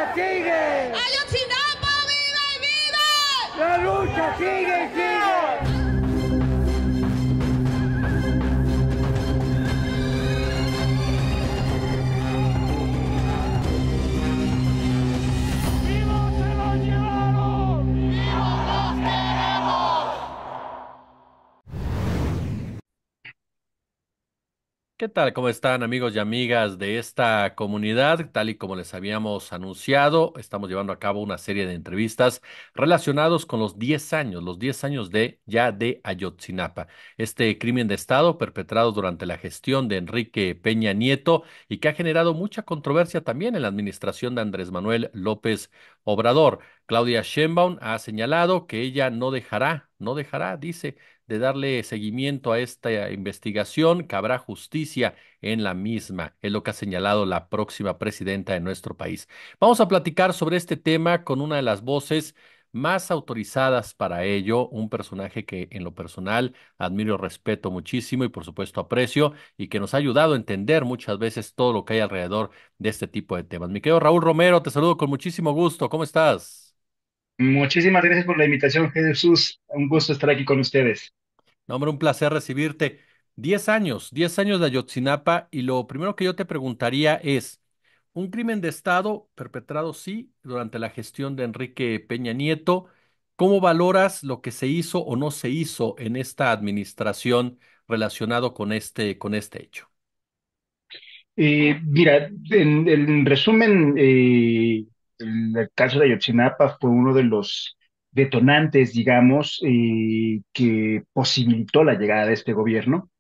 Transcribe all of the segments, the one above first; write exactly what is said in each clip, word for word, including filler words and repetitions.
sigue! ¡Ayotzinapa, vive y vive! ¡La lucha sigue y sigue! ¡Vivos se lo llevaron! ¡Vivos los queremos! ¿Qué tal? ¿Cómo están amigos y amigas de esta comunidad? Tal y como les habíamos anunciado, estamos llevando a cabo una serie de entrevistas relacionados con los diez años, los diez años de ya de Ayotzinapa, este crimen de Estado perpetrado durante la gestión de Enrique Peña Nieto y que ha generado mucha controversia también en la administración de Andrés Manuel López Obrador. Claudia Sheinbaum ha señalado que ella no dejará, no dejará, dice, de darle seguimiento a esta investigación, que habrá justicia en la misma, es lo que ha señalado la próxima presidenta de nuestro país. Vamos a platicar sobre este tema con una de las voces más autorizadas para ello, un personaje que en lo personal admiro, respeto muchísimo y por supuesto aprecio y que nos ha ayudado a entender muchas veces todo lo que hay alrededor de este tipo de temas. Mi querido Raúl Romero, te saludo con muchísimo gusto. ¿Cómo estás? Muchísimas gracias por la invitación, Jesús. Un gusto estar aquí con ustedes. No, hombre, un placer recibirte. Diez años, diez años de Ayotzinapa y lo primero que yo te preguntaría es, un crimen de Estado perpetrado, sí, durante la gestión de Enrique Peña Nieto, ¿cómo valoras lo que se hizo o no se hizo en esta administración relacionado con este, con este hecho? Eh, mira, en, en resumen, eh, el caso de Ayotzinapa fue uno de los detonantes, digamos, eh, que posibilitó la llegada de este gobierno.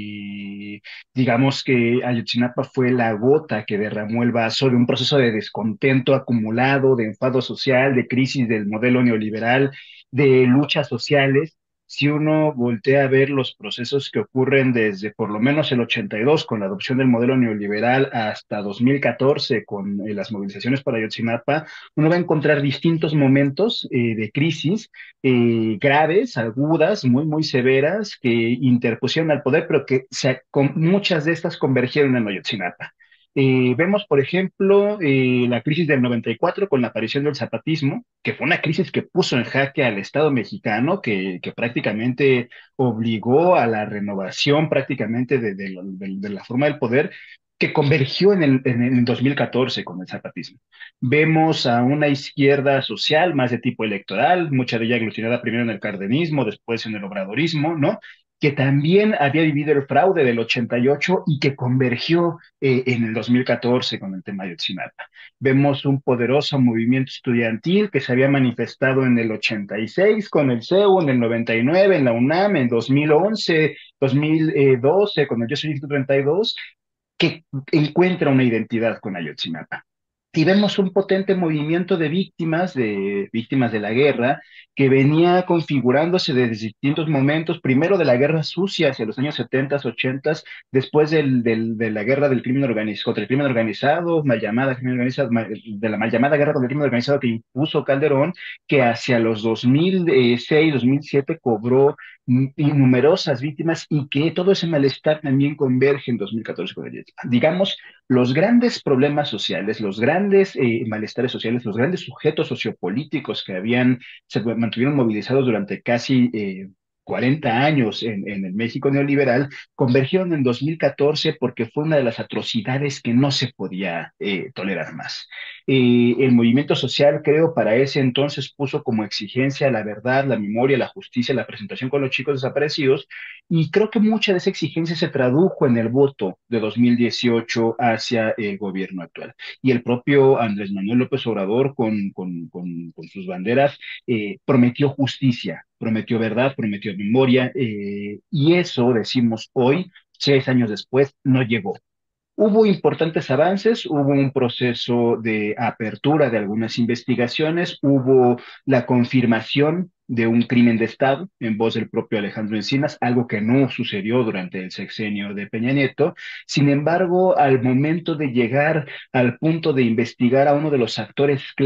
Eh, digamos que Ayotzinapa fue la gota que derramó el vaso de un proceso de descontento acumulado, de enfado social, de crisis del modelo neoliberal, de luchas sociales. Si uno voltea a ver los procesos que ocurren desde por lo menos el ochenta y dos con la adopción del modelo neoliberal hasta dos mil catorce con eh, las movilizaciones para Ayotzinapa, uno va a encontrar distintos momentos eh, de crisis eh, graves, agudas, muy, muy severas, que interpusieron al poder, pero que se, con, muchas de estas convergieron en Ayotzinapa. Eh, vemos, por ejemplo, eh, la crisis del noventa y cuatro con la aparición del zapatismo, que fue una crisis que puso en jaque al Estado mexicano, que, que prácticamente obligó a la renovación prácticamente de, de, de, de la forma del poder, que convergió en el, en el dos mil catorce con el zapatismo. Vemos a una izquierda social más de tipo electoral, mucha de ella aglutinada primero en el cardenismo, después en el obradorismo, ¿no? Que también había vivido el fraude del ochenta y ocho y que convergió eh, en el dos mil catorce con el tema de Ayotzinapa. Vemos un poderoso movimiento estudiantil que se había manifestado en el ochenta y seis con el C E U, en el noventa y nueve en la UNAM, en dos mil once, dos mil doce con el Yo Soy ciento treinta y dos, que encuentra una identidad con Ayotzinapa. Y vemos un potente movimiento de víctimas, de víctimas de la guerra, que venía configurándose desde distintos momentos, primero de la guerra sucia hacia los años setenta, ochenta, después del, del, de la guerra del crimen organizado, contra el crimen organizado, mal llamada crimen organizado, mal, de la mal llamada guerra contra el crimen organizado que impuso Calderón, que hacia los dos mil seis, dos mil siete cobró y numerosas víctimas y que todo ese malestar también converge en dos mil catorce con el digamos, los grandes problemas sociales, los grandes eh, malestares sociales, los grandes sujetos sociopolíticos que habían, se mantuvieron movilizados durante casi eh, cuarenta años en, en el México neoliberal, convergieron en dos mil catorce porque fue una de las atrocidades que no se podía eh, tolerar más. Eh, el movimiento social, creo, para ese entonces puso como exigencia la verdad, la memoria, la justicia, la presentación con los chicos desaparecidos, y creo que mucha de esa exigencia se tradujo en el voto de dos mil dieciocho hacia el gobierno actual. Y el propio Andrés Manuel López Obrador, con, con, con, con sus banderas, eh, prometió justicia, prometió verdad, prometió memoria, eh, y eso, decimos hoy, seis años después, no llegó. Hubo importantes avances, hubo un proceso de apertura de algunas investigaciones, hubo la confirmación de un crimen de Estado en voz del propio Alejandro Encinas, algo que no sucedió durante el sexenio de Peña Nieto. Sin embargo, al momento de llegar al punto de investigar a uno de los actores clave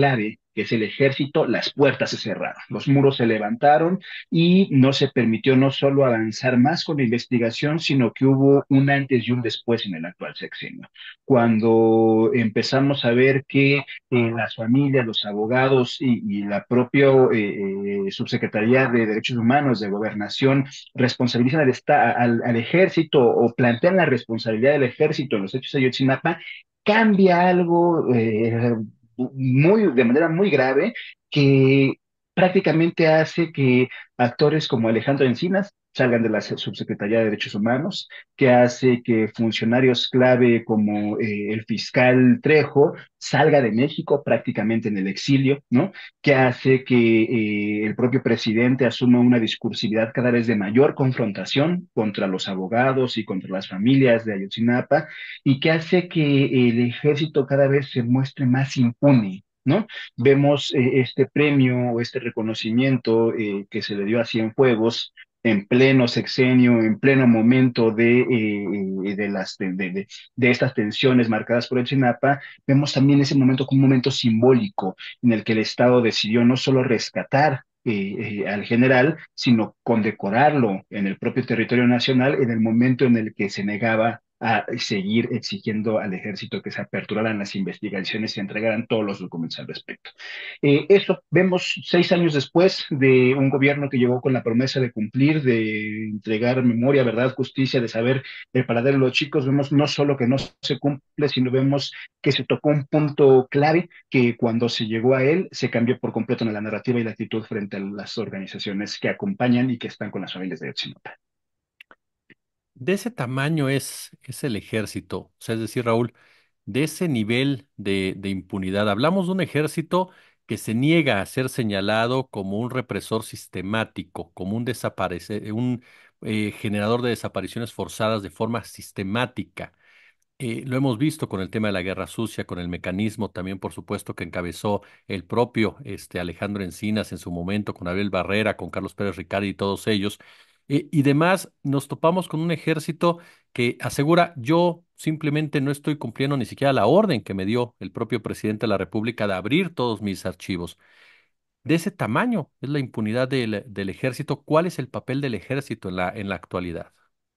que es el ejército, las puertas se cerraron, los muros se levantaron y no se permitió no solo avanzar más con la investigación, sino que hubo un antes y un después en el actual sexenio. Cuando empezamos a ver que eh, las familias, los abogados y, y la propia eh, eh, Subsecretaría de Derechos Humanos de Gobernación responsabilizan al, esta- al, al ejército o plantean la responsabilidad del ejército en los hechos de Ayotzinapa, cambia algo eh, muy, de manera muy grave que prácticamente hace que actores como Alejandro Encinas salgan de la Subsecretaría de Derechos Humanos, que hace que funcionarios clave como eh, el fiscal Trejo salga de México prácticamente en el exilio, ¿no? Que hace que eh, el propio presidente asuma una discursividad cada vez de mayor confrontación contra los abogados y contra las familias de Ayotzinapa, y que hace que el ejército cada vez se muestre más impune, ¿no? Vemos eh, este premio o este reconocimiento eh, que se le dio a Cienfuegos en pleno sexenio, en pleno momento de, eh, de, las, de, de, de, de estas tensiones marcadas por el Chinapa, vemos también ese momento como un momento simbólico en el que el Estado decidió no solo rescatar eh, eh, al general, sino condecorarlo en el propio territorio nacional en el momento en el que se negaba a seguir exigiendo al ejército que se aperturaran las investigaciones y se entregaran todos los documentos al respecto. Eh, eso vemos seis años después de un gobierno que llegó con la promesa de cumplir, de entregar memoria, verdad, justicia, de saber el paradero de los chicos. Vemos no solo que no se cumple, sino vemos que se tocó un punto clave que cuando se llegó a él se cambió por completo en la narrativa y la actitud frente a las organizaciones que acompañan y que están con las familias de Ayotzinapa. De ese tamaño es, es el ejército, o sea, es decir, Raúl, de ese nivel de, de impunidad. Hablamos de un ejército que se niega a ser señalado como un represor sistemático, como un desaparece, un eh, generador de desapariciones forzadas de forma sistemática. Eh, lo hemos visto con el tema de la guerra sucia, con el mecanismo también, por supuesto, que encabezó el propio este, Alejandro Encinas en su momento, con Abel Barrera, con Carlos Pérez Ricard y todos ellos. Eh, y demás, nos topamos con un ejército que asegura, yo simplemente no estoy cumpliendo ni siquiera la orden que me dio el propio presidente de la República de abrir todos mis archivos. De ese tamaño es la impunidad del, del ejército. ¿Cuál es el papel del ejército en la, en la actualidad?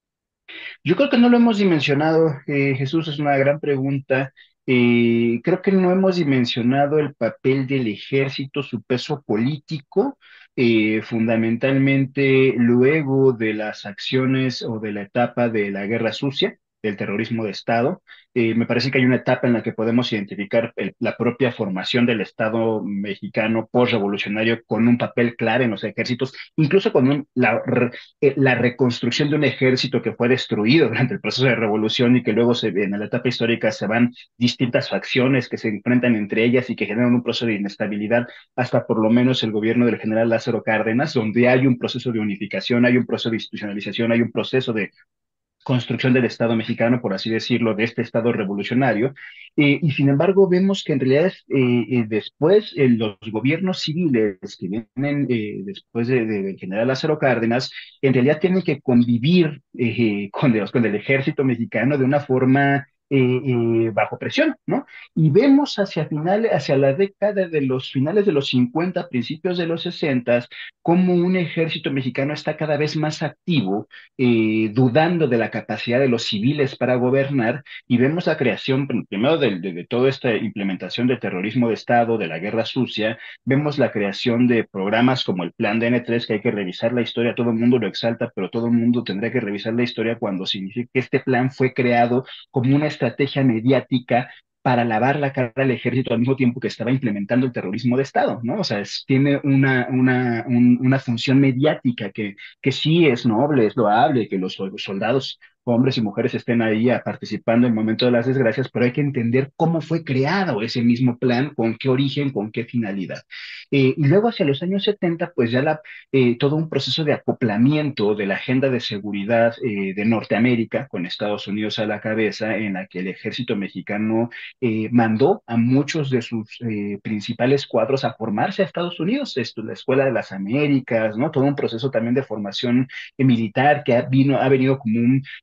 Yo creo que no lo hemos dimensionado, eh, Jesús, es una gran pregunta. Eh, creo que no hemos dimensionado el papel del ejército, su peso político, eh, fundamentalmente luego de las acciones o de la etapa de la guerra sucia, del terrorismo de Estado. Eh, me parece que hay una etapa en la que podemos identificar el- la propia formación del Estado mexicano postrevolucionario con un papel claro en los ejércitos, incluso con un- la eh, la reconstrucción de un ejército que fue destruido durante el proceso de revolución y que luego se, en la etapa histórica se van distintas facciones que se enfrentan entre ellas y que generan un proceso de inestabilidad hasta por lo menos el gobierno del general Lázaro Cárdenas, donde hay un proceso de unificación, hay un proceso de institucionalización, hay un proceso de construcción del Estado mexicano, por así decirlo, de este Estado revolucionario. Eh, y sin embargo, vemos que en realidad eh, eh, después eh, los gobiernos civiles que vienen eh, después de, de, del general Lázaro Cárdenas, en realidad tienen que convivir eh, con, los, con el ejército mexicano de una forma eh, eh, bajo presión, ¿no? Y vemos hacia finales, hacia la década de los finales de los cincuenta, principios de los sesenta, cómo un ejército mexicano está cada vez más activo, eh, dudando de la capacidad de los civiles para gobernar, y vemos la creación primero de, de, de toda esta implementación del terrorismo de Estado, de la guerra sucia, vemos la creación de programas como el Plan de N tres, que hay que revisar la historia, todo el mundo lo exalta, pero todo el mundo tendría que revisar la historia cuando significa que este plan fue creado como una estrategia mediática para lavar la cara al ejército al mismo tiempo que estaba implementando el terrorismo de Estado, ¿no? O sea, es- tiene una, una, un- una función mediática que que sí es noble, es loable, que los sol- soldados, hombres y mujeres, estén ahí a- participando en el momento de las desgracias, pero hay que entender cómo fue creado ese mismo plan, con qué origen, con qué finalidad. Eh, y luego hacia los años setenta, pues ya la, eh, todo un proceso de acoplamiento de la agenda de seguridad eh, de Norteamérica, con Estados Unidos a la cabeza, en la que el ejército mexicano eh, mandó a muchos de sus eh, principales cuadros a formarse a Estados Unidos, esto, la Escuela de las Américas, ¿no? Todo un proceso también de formación eh, militar que ha, vino, ha venido como un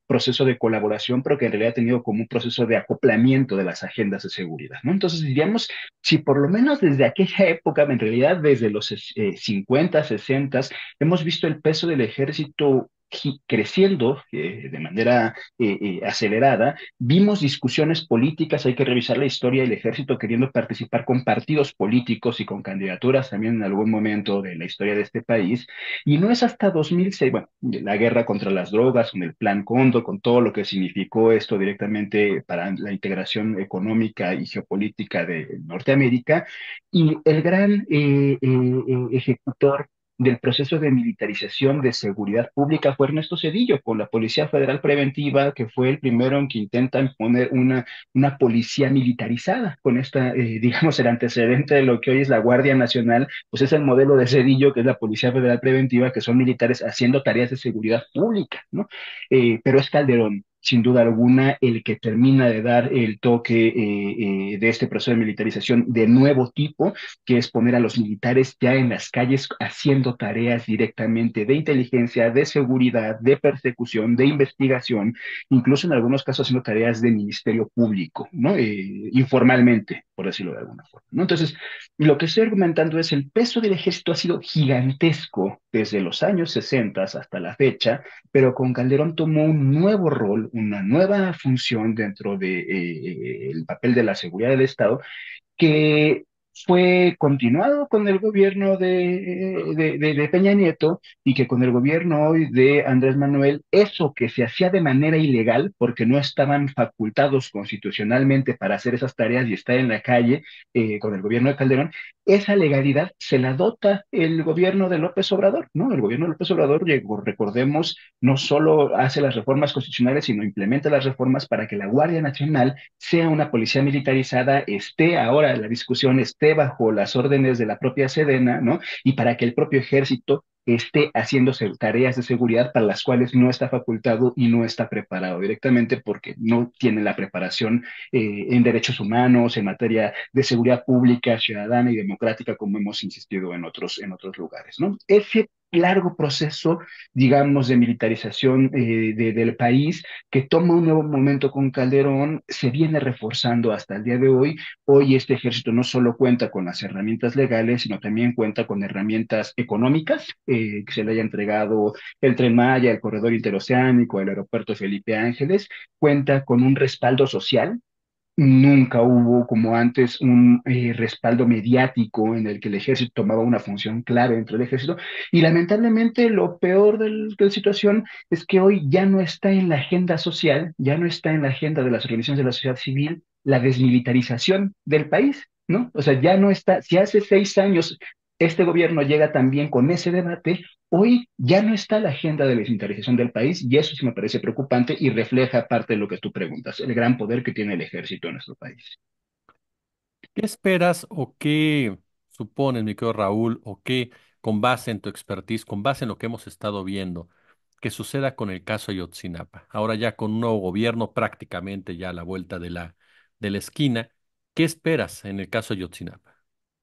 proceso de colaboración, pero que en realidad ha tenido como un proceso de acoplamiento de las agendas de seguridad, ¿no? Entonces diríamos, si por lo menos desde aquella época, en realidad desde los eh, cincuenta, sesenta, hemos visto el peso del ejército gi- creciendo eh, de manera eh, eh, acelerada, vimos discusiones políticas, hay que revisar la historia del ejército queriendo participar con partidos políticos y con candidaturas también en algún momento de la historia de este país, y no es hasta dos mil seis, bueno, la guerra contra las drogas, con el Plan Cóndor, con todo lo que significó esto directamente para la integración económica y geopolítica de Norteamérica, y el gran eh, eh, eh, ejecutor del proceso de militarización de seguridad pública fue Ernesto Zedillo, con la Policía Federal Preventiva, que fue el primero en que intentan poner una, una policía militarizada, con esta, eh, digamos, el antecedente de lo que hoy es la Guardia Nacional, pues es el modelo de Zedillo, que es la Policía Federal Preventiva, que son militares haciendo tareas de seguridad pública, ¿no? Eh, pero es Calderón, sin duda alguna, el que termina de dar el toque eh, eh, de este proceso de militarización de nuevo tipo, que es poner a los militares ya en las calles haciendo tareas directamente de inteligencia, de seguridad, de persecución, de investigación, incluso en algunos casos haciendo tareas de ministerio público, ¿no? Eh, informalmente, por decirlo de alguna forma, ¿no? Entonces, lo que estoy argumentando es el peso del ejército ha sido gigantesco desde los años sesenta hasta la fecha, pero con Calderón tomó un nuevo rol, una nueva función dentro de, eh, el papel de la seguridad del Estado, que fue continuado con el gobierno de, de, de- de Peña Nieto, y que con el gobierno hoy de Andrés Manuel, eso que se hacía de manera ilegal, porque no estaban facultados constitucionalmente para hacer esas tareas y estar en la calle, eh, con el gobierno de Calderón, esa legalidad se la dota el gobierno de López Obrador, ¿no? El gobierno de López Obrador, llegó, recordemos, no solo hace las reformas constitucionales, sino implementa las reformas para que la Guardia Nacional sea una policía militarizada, esté ahora en la discusión, esté bajo las órdenes de la propia Sedena, ¿no? Y para que el propio ejército esté haciendo se- tareas de seguridad para las cuales no está facultado y no está preparado directamente, porque no tiene la preparación eh, en derechos humanos, en materia de seguridad pública, ciudadana y democrática, como hemos insistido en otros, en otros lugares, ¿no? Ese largo proceso, digamos, de militarización eh, de- del país, que toma un nuevo momento con Calderón, se viene reforzando hasta el día de hoy. Hoy este ejército no solo cuenta con las herramientas legales, sino también cuenta con herramientas económicas, eh, que se le haya entregado el Tren Maya, el corredor interoceánico, el aeropuerto Felipe Ángeles, cuenta con un respaldo social. Nunca hubo como antes un eh, respaldo mediático en el que el ejército tomaba una función clave dentro del ejército. Y lamentablemente lo peor del- de la situación es que hoy ya no está en la agenda social, ya no está en la agenda de las organizaciones de la sociedad civil la desmilitarización del país, ¿no? O sea, ya no está, si hace seis años este gobierno llega también con ese debate, hoy ya no está la agenda de la desmilitarización del país, y eso sí me parece preocupante y refleja parte de lo que tú preguntas, el gran poder que tiene el ejército en nuestro país. ¿Qué esperas o qué supones, mi querido Raúl, o qué, con base en tu expertise, con base en lo que hemos estado viendo, que suceda con el caso Ayotzinapa? Ahora ya con un nuevo gobierno prácticamente ya a la vuelta de la, de la esquina, ¿qué esperas en el caso Ayotzinapa?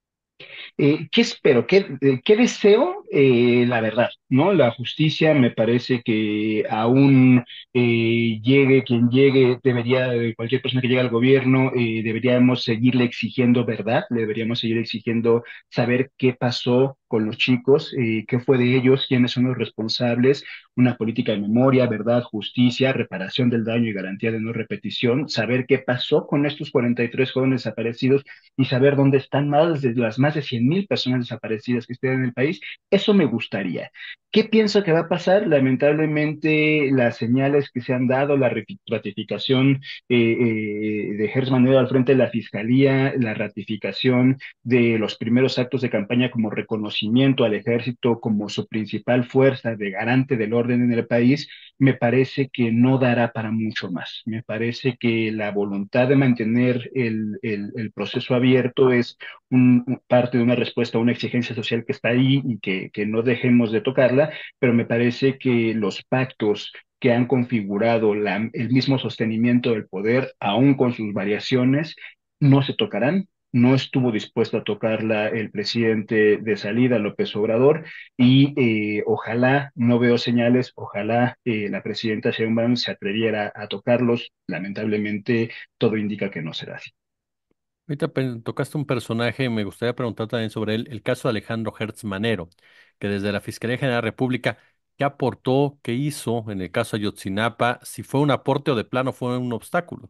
Eh, ¿qué espero? ¿Qué, eh, qué deseo? Eh, la verdad, ¿no? La justicia me parece que aún eh, llegue quien llegue, debería, eh, cualquier persona que llegue al gobierno, eh, deberíamos seguirle exigiendo verdad, le deberíamos seguir exigiendo saber qué pasó con los chicos, eh, qué fue de ellos, quiénes son los responsables, una política de memoria, verdad, justicia, reparación del daño y garantía de no repetición, saber qué pasó con estos cuarenta y tres jóvenes desaparecidos y saber dónde están más de las más de cien mil personas desaparecidas que estén en el país. Eso me gustaría. ¿Qué pienso que va a pasar? Lamentablemente, las señales que se han dado, la rati- ratificación eh, eh, de Gers Manero al frente de la Fiscalía, la ratificación de los primeros actos de campaña como reconocimiento al ejército como su principal fuerza de garante del orden en el país, me parece que no dará para mucho más. Me parece que la voluntad de mantener el, el- el proceso abierto es un- un- parte de una respuesta a una exigencia social que está ahí y que, que no dejemos de tocarla, pero me parece que los pactos que han configurado la- el mismo sostenimiento del poder, aún con sus variaciones, no se tocarán. no estuvo dispuesto a tocarla el presidente de salida, López Obrador, y eh, ojalá, no veo señales, ojalá eh, la presidenta Sheinbaum se atreviera a tocarlos. Lamentablemente, todo indica que no será así. Ahorita pe- tocaste un personaje y me gustaría preguntar también sobre él, el caso de Alejandro Hertz Manero, que desde la Fiscalía General de la República, ¿qué aportó, qué hizo en el caso Ayotzinapa? Si fue un aporte o de plano fue un obstáculo.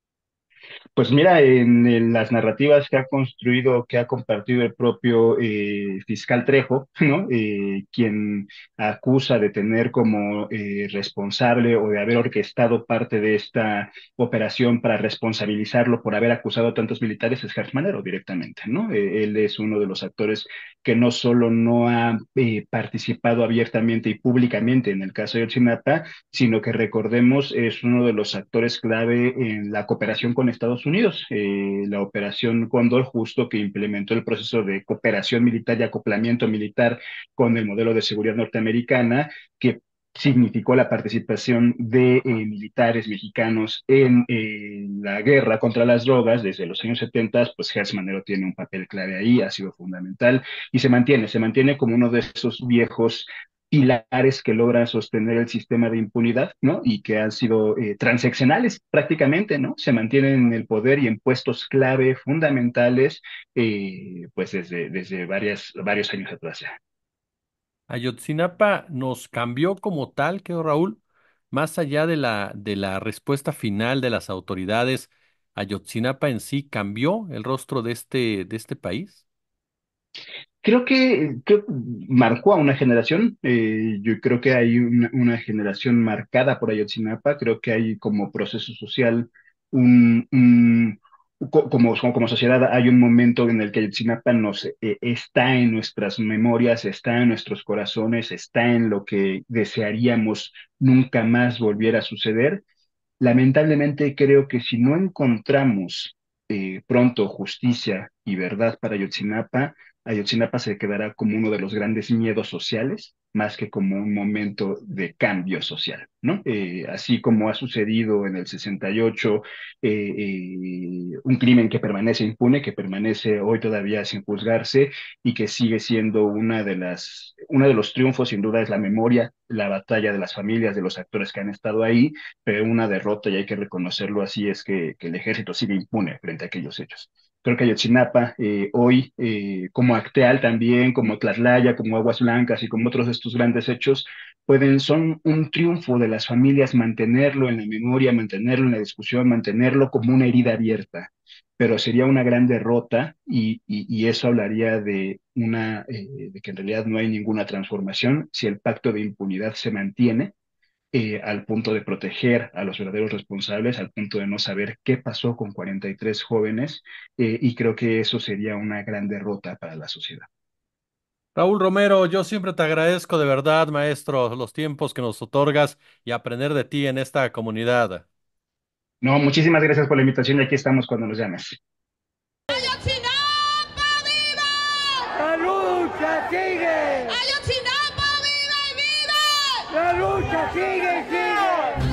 Pues mira, en, en las narrativas que ha construido, que ha compartido el propio eh, fiscal Trejo, ¿no? Eh, quien acusa de tener como eh, responsable o de haber orquestado parte de esta operación para responsabilizarlo por haber acusado a tantos militares es Gertz Manero directamente, ¿no? Eh, él es uno de los actores que no solo no ha eh, participado abiertamente y públicamente en el caso de Ayotzinapa, sino que recordemos es uno de los actores clave en la cooperación con Estados Unidos, eh, la operación Cóndor, justo que implementó el proceso de cooperación militar y acoplamiento militar con el modelo de seguridad norteamericana, que significó la participación de eh, militares mexicanos en eh, la guerra contra las drogas desde los años setenta, pues Gertz Manero tiene un papel clave ahí, ha sido fundamental y se mantiene, se mantiene como uno de esos viejos pilares que logran sostener el sistema de impunidad, ¿no? Y que han sido eh, transaccionales prácticamente, ¿no? Se mantienen en el poder y en puestos clave fundamentales, eh, pues desde, desde varias, varios años atrás ya. Ayotzinapa nos cambió como tal, que Raúl, más allá de la, de la respuesta final de las autoridades, Ayotzinapa en sí cambió el rostro de este, de este país. Creo que, creo que marcó a una generación. Eh, yo creo que hay una, una generación marcada por Ayotzinapa. Creo que hay como proceso social un, un- co- como, como, como sociedad hay un momento en el que Ayotzinapa nos eh, está en nuestras memorias, está en nuestros corazones, está en lo que desearíamos nunca más volviera a suceder. Lamentablemente creo que si no encontramos eh, pronto justicia y verdad para Ayotzinapa, Ayotzinapa se quedará como uno de los grandes miedos sociales, más que como un momento de cambio social, ¿no? Eh, así como ha sucedido en el sesenta y ocho, eh, eh, un crimen que permanece impune, que permanece hoy todavía sin juzgarse y que sigue siendo una de las, uno de los triunfos, sin duda, es la memoria, la batalla de las familias, de los actores que han estado ahí, pero una derrota, y hay que reconocerlo así, es que, que el ejército sigue impune frente a aquellos hechos. Creo que Ayotzinapa, eh, hoy, eh, como Acteal también, como Tlatlaya, como Aguas Blancas y como otros de estos grandes hechos, pueden, son un triunfo de las familias mantenerlo en la memoria, mantenerlo en la discusión, mantenerlo como una herida abierta. Pero sería una gran derrota y, y, y eso hablaría de, una, eh, de que en realidad no hay ninguna transformación si el pacto de impunidad se mantiene eh, al punto de proteger a los verdaderos responsables, al punto de no saber qué pasó con cuarenta y tres jóvenes, eh, y creo que eso sería una gran derrota para la sociedad. Raúl Romero, yo siempre te agradezco de verdad, maestro, los tiempos que nos otorgas y aprender de ti en esta comunidad. No, muchísimas gracias por la invitación y aquí estamos cuando nos llames. ¡Ayotzinapa viva! La lucha sigue. ¡Ayotzinapa viva y viva! La lucha sigue y sigue.